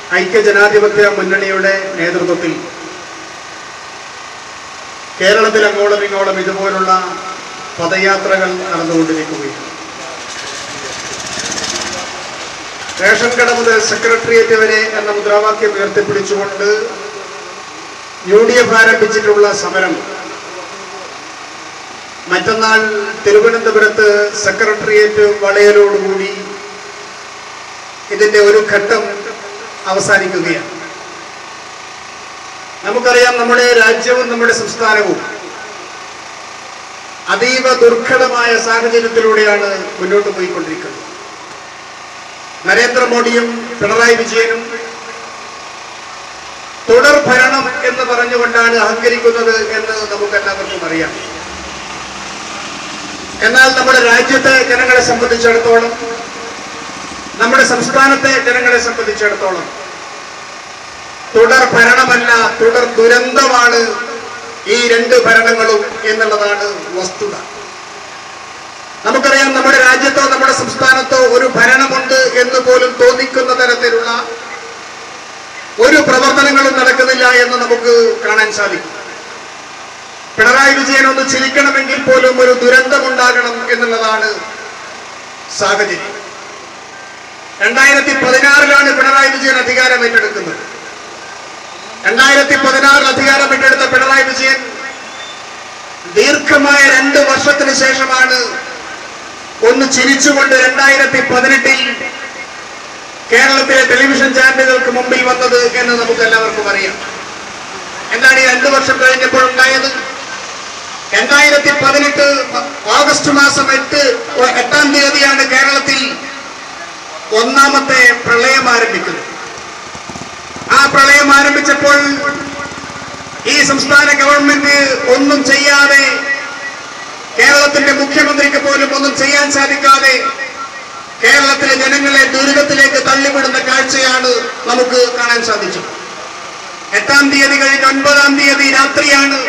ഐക്യജനാധിപത്യ മുന്നണിയുടെ നേതൃത്വത്തിൽ കേരളത്തിൽ അങ്ങോളം ഇങ്ങോളം ഇതുപോലുള്ള പദയാത്രകൾ നടന്നുകൊണ്ടിരിക്കുകയാണ്. റേഷൻ കട മുതൽ സെക്രട്ടേറിയറ്റ് വരെ എന്ന മുദ്രാവാക്യം ഉയർത്തിപ്പിടിച്ചുകൊണ്ട് UDF ആരംഭിച്ചിട്ടുള്ള സമരം മറ്റന്നാൾ തിരുവനന്തപുരത്ത് സെക്രട്ടേറിയറ്റ് വളയലോടുകൂടി ഇതിന്റെ ഒരു ഘട്ടം അവസാനിക്കുകയാണ്. നമുക്കറിയാം, നമ്മുടെ രാജ്യവും നമ്മുടെ സംസ്ഥാനവും അതീവ ദുർഘടമായ സാഹചര്യത്തിലൂടെയാണ് മുന്നോട്ട് പോയിക്കൊണ്ടിരിക്കുന്നത്. നരേന്ദ്രമോദിയും പിണറായി വിജയനും തുടർ ഭരണം എന്ന് പറഞ്ഞുകൊണ്ടാണ് അഹങ്കരിക്കുന്നത് എന്ന് നമുക്കെല്ലാവർക്കും അറിയാം. എന്നാൽ നമ്മുടെ രാജ്യത്തെ ജനങ്ങളെ സംബന്ധിച്ചിടത്തോളം, നമ്മുടെ സംസ്ഥാനത്തെ ജനങ്ങളെ സംബന്ധിച്ചിടത്തോളം തുടർ ഭരണമല്ല, തുടർ ദുരന്തമാണ് ഈ രണ്ട് ഭരണങ്ങളും എന്നുള്ളതാണ് വസ്തുത. നമുക്കറിയാം, നമ്മുടെ രാജ്യത്തോ നമ്മുടെ സംസ്ഥാനത്തോ ഒരു ഭരണമുണ്ട് എന്ന് പോലും തോന്നിക്കുന്ന തരത്തിലുള്ള ഒരു പ്രവർത്തനങ്ങളും നടക്കുന്നില്ല എന്ന് നമുക്ക് കാണാൻ സാധിക്കും. പിണറായി വിജയൻ ഒന്ന് ചിരിക്കണമെങ്കിൽ പോലും ഒരു ദുരന്തമുണ്ടാകണം എന്നുള്ളതാണ് സാഹചര്യം. 2016 പിണറായി വിജയൻ അധികാരം ഏറ്റെടുക്കുന്നത്. 2016 അധികാരം ഏറ്റെടുത്ത പിണറായി വിജയൻ ദീർഘമായ 2 വർഷത്തിന് ശേഷമാണ് ഒന്ന് ചിരിച്ചുകൊണ്ട് 2018 കേരളത്തിലെ ടെലിവിഷൻ ചാനലുകൾക്ക് മുമ്പിൽ വന്നത് എന്ന് നമുക്ക് എല്ലാവർക്കും അറിയാം. എന്താണ് ഈ 2 വർഷം കഴിഞ്ഞപ്പോഴുണ്ടായത്? 2018 ഓഗസ്റ്റ് മാസം 8-ാം തീയതിയാണ് കേരളത്തിൽ ഒന്നാമത്തെ പ്രളയം ആരംഭിക്കുന്നത്. ആ പ്രളയം ആരംഭിച്ചപ്പോൾ ഈ സംസ്ഥാന ഗവൺമെന്റ് ഒന്നും ചെയ്യാതെ, കേരളത്തിന്റെ മുഖ്യമന്ത്രിക്ക് പോലും ഒന്നും ചെയ്യാൻ സാധിക്കാതെ കേരളത്തിലെ ജനങ്ങളെ ദുരിതത്തിലേക്ക് തള്ളിവിടുന്ന കാഴ്ചയാണ് നമുക്ക് കാണാൻ സാധിച്ചത്. 8-ാം തീയതി കഴിഞ്ഞ് 9-ാം തീയതി രാത്രിയാണ്.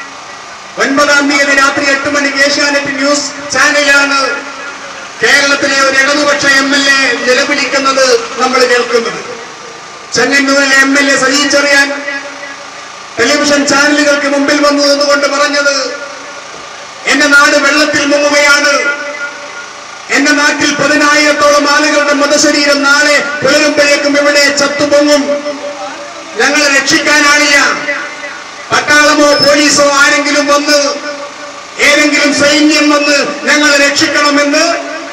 9-ാം തീയതി രാത്രി 8 മണിക്ക് ഏഷ്യാനെറ്റ് ന്യൂസ് ചാനലാണ് കേരളത്തിലെ ഒരു ഇടതുപക്ഷ MLA നിലവിളിക്കുന്നത് നമ്മൾ കേൾക്കുന്നത്. ചെങ്ങന്നൂരിലെ MLA സജി ചെറിയാൻ ടെലിവിഷൻ ചാനലുകൾക്ക് മുമ്പിൽ വന്നു എന്നുകൊണ്ട് പറഞ്ഞത്, എന്റെ നാട് വെള്ളത്തിൽ മുങ്ങുകയാണ്, എന്റെ നാട്ടിൽ 10,000-ഓളം ആളുകളുടെ മൃതശരീരം നാളെ പുലരുമ്പോഴേക്കും ഇവിടെ ചത്തുപൊങ്ങും, ഞങ്ങളെ രക്ഷിക്കാനാണില്ല, പട്ടാളമോ പോലീസോ ആരെങ്കിലും വന്ന്, ഏതെങ്കിലും സൈന്യം വന്ന് ഞങ്ങളെ രക്ഷിക്കണമെന്ന്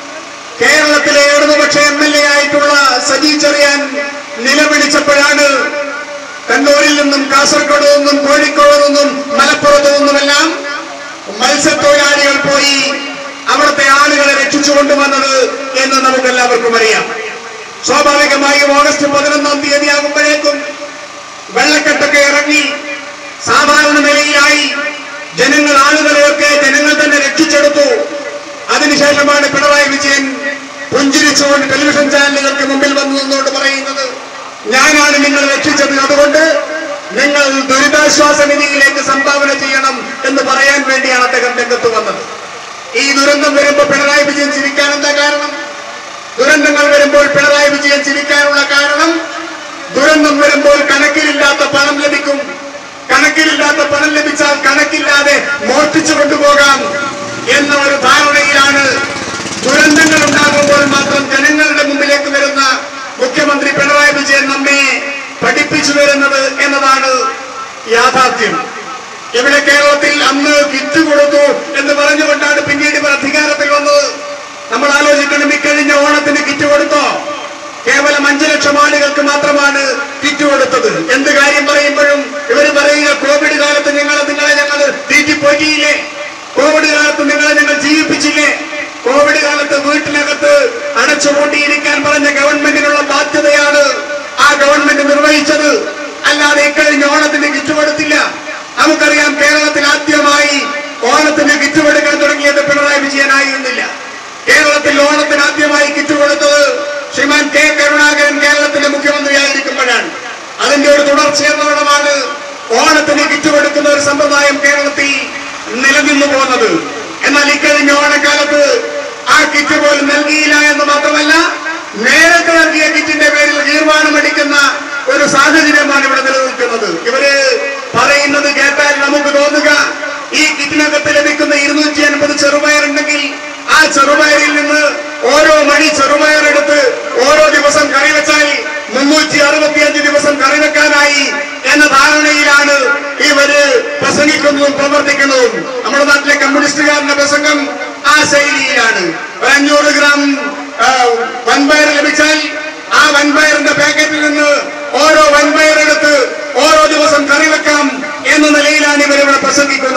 കേരളത്തിലെ ഇടതുപക്ഷ MLA ആയിട്ടുള്ള സജി ചെറിയാൻ നിലവിളിച്ചപ്പോഴാണ് കണ്ണൂരിൽ നിന്നും കാസർഗോഡ് നിന്നും കോഴിക്കോട് നിന്നും മലപ്പുറത്തു നിന്നുമെല്ലാം മത്സ്യത്തൊഴിലാളികൾ പോയി അവിടുത്തെ ആളുകളെ രക്ഷിച്ചു കൊണ്ടുവന്നത് എന്ന് നമുക്കെല്ലാവർക്കും അറിയാം. സ്വാഭാവികമായും ഓഗസ്റ്റ് 11-ാം തീയതി ആകുമ്പോഴേക്കും വെള്ളക്കെട്ടൊക്കെ ഇറങ്ങി സാധാരണ നിലയിലായി. ആളുകളെയൊക്കെ ജനങ്ങൾ തന്നെ രക്ഷിച്ചെടുത്തു. അതിനുശേഷമാണ് പിണറായി വിജയൻ പുഞ്ചിരിച്ചുകൊണ്ട് ടെലിവിഷൻ ചാനലുകൾക്ക് മുമ്പിൽ വന്നു നിന്നുകൊണ്ട് പറയുന്നത്, ഞാനാണ് നിങ്ങളെ രക്ഷിച്ചത്, അതുകൊണ്ട് നിങ്ങൾ ദുരിതാശ്വാസ നിധിയിലേക്ക് സംഭാവന ചെയ്യണം എന്ന് പറയാൻ വേണ്ടിയാണ് അദ്ദേഹം രംഗത്ത് വന്നത്. ഈ ദുരന്തം വരുമ്പോൾ പിണറായി വിജയൻ ചിരിക്കാൻ എന്താ കാരണം? ദുരന്തങ്ങൾ വരുമ്പോൾ പിണറായി വിജയൻ ചിരിക്കാനുള്ള കാരണം, ദുരന്തം വരുമ്പോൾ കണക്കിലില്ലാത്ത പണം ലഭിക്കും, കണക്കിലില്ലാത്ത പണം ലഭിച്ചാൽ കണക്കില്ലാതെ മോഷ്ടിച്ചു കൊണ്ടുപോകാം എന്ന ഒരു ധാരണയിലാണ് ദുരന്തങ്ങൾ ഉണ്ടാകുമ്പോൾ മാത്രം ജനങ്ങളുടെ മുമ്പിലേക്ക് വരുന്ന മുഖ്യമന്ത്രി പിണറായി വിജയൻ നമ്മെ പഠിപ്പിച്ചു വരുന്നത് എന്നതാണ് യാഥാർത്ഥ്യം. ഇവിടെ കേരളത്തിൽ അന്ന് കിറ്റ് കൊടുത്തു എന്ന് പറഞ്ഞുകൊണ്ടാണ് പിന്നീട് ഇവർ അധികാരത്തിൽ വന്നത്. നമ്മൾ ആലോചിക്കണം, ഇക്കഴിഞ്ഞ ഓണത്തിന് കിറ്റ് കൊടുത്തോ? കേവലം 5 ലക്ഷം ആളുകൾക്ക് മാത്രമാണ് കിറ്റ് കൊടുത്തത്. എന്ത് കാര്യം പറയുമ്പോഴും ഇവർ പറയുക, കോവിഡ് കാലത്ത് നിങ്ങളെ ഞങ്ങൾ തീറ്റിപ്പോറ്റിയില്ലേ, കോവിഡ് കാലത്ത് നിങ്ങളെ ഞങ്ങൾ ജീവിപ്പിച്ചില്ലേ, കോവിഡ് കാലത്ത് വീട്ടിനകത്ത് അടച്ചുപൂട്ടിയിരിക്കാൻ പറഞ്ഞ ഗവൺമെന്റിനുള്ള ബാധ്യതയാണ് ആ ഗവൺമെന്റ് നിർവഹിച്ചത്. അല്ലാതെ ഇക്കഴിഞ്ഞ ഓണത്തിന് കിറ്റ് കൊടുത്തില്ല. നമുക്കറിയാം, കേരളത്തിൽ ആദ്യമായി ഓണത്തിന് കിറ്റ് കൊടുക്കാൻ തുടങ്ങിയത് പിണറായി വിജയനായിരുന്നില്ല. കേരളത്തിൽ ഓണത്തിന് ആദ്യമായി കിറ്റ് കൊടുത്തത് ശ്രീമാൻ കെ കരുണാകരൻ കേരളത്തിന്റെ മുഖ്യമന്ത്രിയായിരിക്കുമ്പോഴാണ്. അതിന്റെ ഒരു തുടർച്ചയെന്നോണമാണ് ഓണത്തിന് കിറ്റ് കൊടുക്കുന്ന ഒരു സമ്പ്രദായം കേരളത്തിൽ നിലനിന്നു പോകുന്നത്. എന്നാൽ ഇക്കഴിഞ്ഞ ഓണക്കാലത്ത് ആ കിറ്റ് പോലും നൽകിയില്ല എന്ന് മാത്രമല്ല, നേരത്തെ നൽകിയ കിറ്റിന്റെ പേരിൽ തീർമാനമെടുക്കുന്ന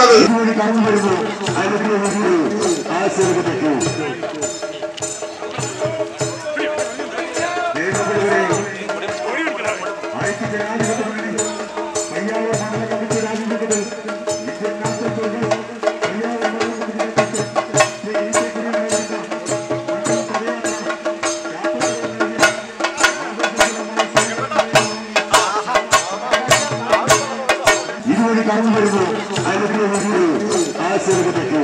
ഉണ്ടാകുന്നത്. കടന്നു വരുന്നു. അതിന് ആശീർവദിക്കും.